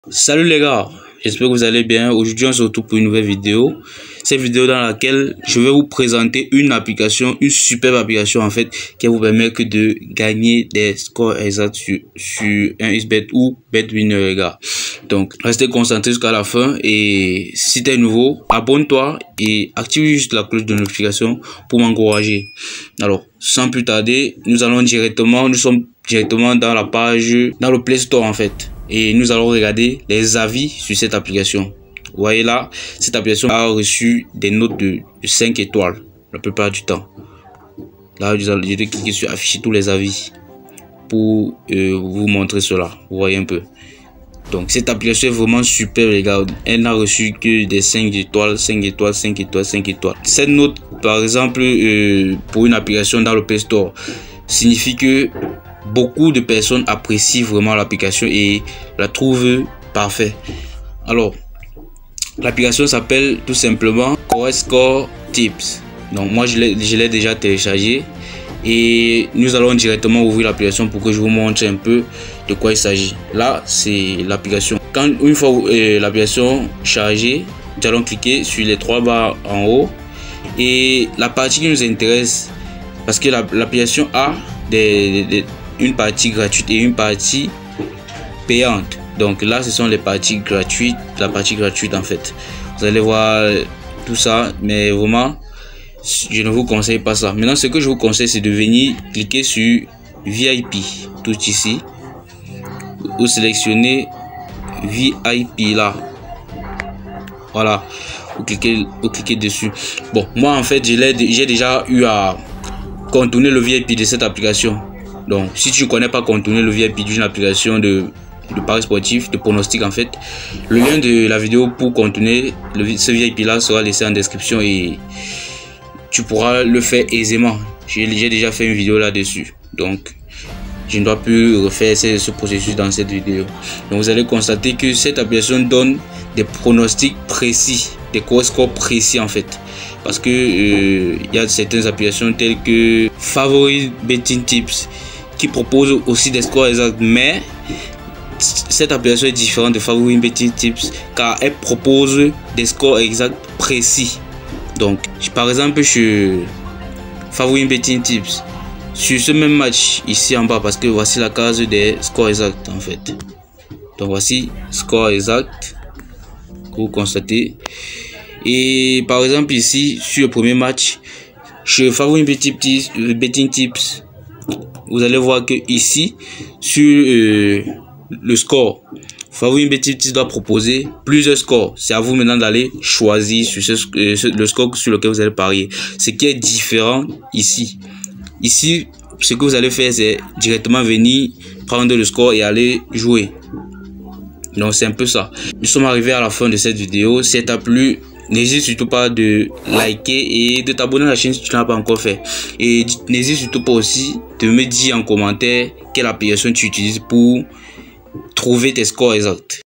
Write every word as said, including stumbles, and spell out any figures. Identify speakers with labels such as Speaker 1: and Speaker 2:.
Speaker 1: Salut les gars, j'espère que vous allez bien. Aujourd'hui on se retrouve pour une nouvelle vidéo. Cette vidéo dans laquelle je vais vous présenter une application, une superbe application en fait, qui va vous permettre de gagner des scores exacts sur, sur un xBet ou BetWinner les gars. Donc restez concentrés jusqu'à la fin et si t'es nouveau, abonne-toi et active juste la cloche de notification pour m'encourager. Alors sans plus tarder, nous allons directement, nous sommes directement dans la page, dans le Play Store en fait. Et nous allons regarder les avis sur cette application. Vous voyez là, cette application a reçu des notes de, de cinq étoiles la plupart du temps. Là, je vais cliquer sur afficher tous les avis pour euh, vous montrer cela. Vous voyez un peu. Donc cette application est vraiment super les gars. Elle n'a reçu que des cinq étoiles, cinq étoiles, cinq étoiles, cinq étoiles. Cette note par exemple euh, pour une application dans le Play Store signifie que beaucoup de personnes apprécient vraiment l'application et la trouvent parfait. Alors, l'application s'appelle tout simplement Score Tips. Donc, moi, je l'ai déjà téléchargé et nous allons directement ouvrir l'application pour que je vous montre un peu de quoi il s'agit. Là, c'est l'application. Quand une fois euh, l'application chargée, nous allons cliquer sur les trois barres en haut et la partie qui nous intéresse, parce que l'application a des, des une partie gratuite et une partie payante. Donc là ce sont les parties gratuites, la partie gratuite en fait. Vous allez voir tout ça, mais vraiment je ne vous conseille pas ça. Maintenant ce que je vous conseille c'est de venir cliquer sur V I P tout ici. Vous sélectionnez V I P là. Voilà, vous cliquez, vous cliquez dessus. Bon, moi en fait j'ai déjà eu à contourner le V I P de cette application. Donc, si tu ne connais pas contourner le V I P d'une application de, de paris sportif, de pronostic en fait, le lien de la vidéo pour contourner le, ce V I P là sera laissé en description et tu pourras le faire aisément. J'ai déjà fait une vidéo là-dessus. Donc, je ne dois plus refaire ce, ce processus dans cette vidéo. Donc, vous allez constater que cette application donne des pronostics précis, des scores précis en fait. Parce que il euh, y a certaines applications telles que Favori Betting Tips qui propose aussi des scores exacts, mais cette application est différente de Favori Betting Tips car elle propose des scores exacts précis. Donc par exemple sur Favori Betting Tips, sur ce même match ici en bas, parce que voici la case des scores exacts en fait. Donc voici score exact que vous constatez. Et par exemple ici sur le premier match chez Favori Betting Tips, vous allez voir que ici sur euh, le score, Favori Betting Tips doit proposer plusieurs scores. C'est à vous maintenant d'aller choisir sur ce, euh, le score sur lequel vous allez parier. Ce qui est différent ici. Ici, ce que vous allez faire, c'est directement venir prendre le score et aller jouer. Donc c'est un peu ça. Nous sommes arrivés à la fin de cette vidéo. Si elle t'a plu, n'hésite surtout pas de liker et de t'abonner à la chaîne si tu n'as pas encore fait. Et n'hésite surtout pas aussi de me dire en commentaire quelle application tu utilises pour trouver tes scores exacts.